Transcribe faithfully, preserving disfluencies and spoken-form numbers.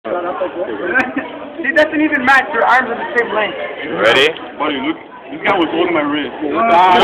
It doesn't even match. Your arms are the same length. Ready? Buddy, look. This guy was holding my wrist.